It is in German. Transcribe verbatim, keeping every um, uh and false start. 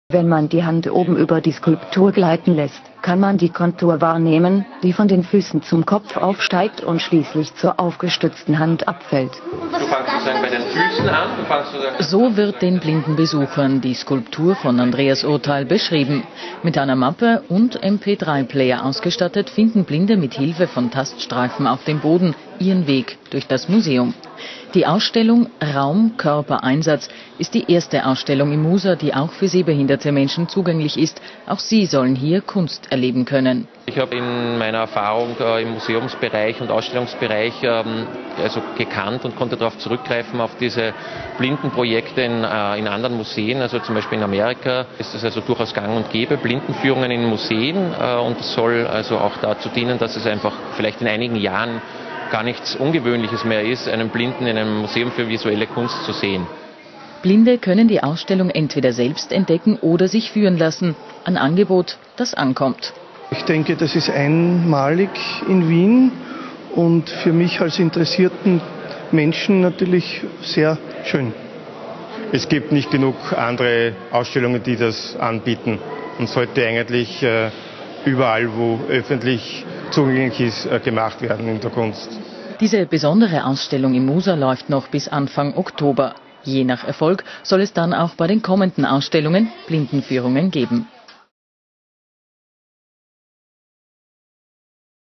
Wenn man die Hand oben über die Skulptur gleiten lässt, kann man die Kontur wahrnehmen, die von den Füßen zum Kopf aufsteigt und schließlich zur aufgestützten Hand abfällt. Du fangst sozusagen bei den Füßen an. Du fangst sozusagen So wird den blinden Besuchern die Skulptur von Andreas Urteil beschrieben. Mit einer Mappe und M P drei Player ausgestattet, finden Blinde mit Hilfe von Taststreifen auf dem Boden ihren Weg durch das Museum. Die Ausstellung Raum, Körper, Einsatz ist die erste Ausstellung im Musa, die auch für sehbehinderte Menschen zugänglich ist. Auch sie sollen hier Kunst erleben können. Ich habe in meiner Erfahrung äh, im Museumsbereich und Ausstellungsbereich ähm, also gekannt und konnte darauf zurückgreifen, auf diese Blindenprojekte in, äh, in anderen Museen. Also zum Beispiel in Amerika ist es also durchaus gang und gäbe, Blindenführungen in Museen. Äh, und es soll also auch dazu dienen, dass es einfach vielleicht in einigen Jahren gar nichts Ungewöhnliches mehr ist, einen Blinden in einem Museum für visuelle Kunst zu sehen. Blinde können die Ausstellung entweder selbst entdecken oder sich führen lassen. Ein Angebot, das ankommt. Ich denke, das ist einmalig in Wien und für mich als interessierten Menschen natürlich sehr schön. Es gibt nicht genug andere Ausstellungen, die das anbieten und sollte eigentlich äh, überall, wo öffentlich zugänglich ist, äh, gemacht werden in der Kunst. Diese besondere Ausstellung im Musa läuft noch bis Anfang Oktober. Je nach Erfolg soll es dann auch bei den kommenden Ausstellungen Blindenführungen geben.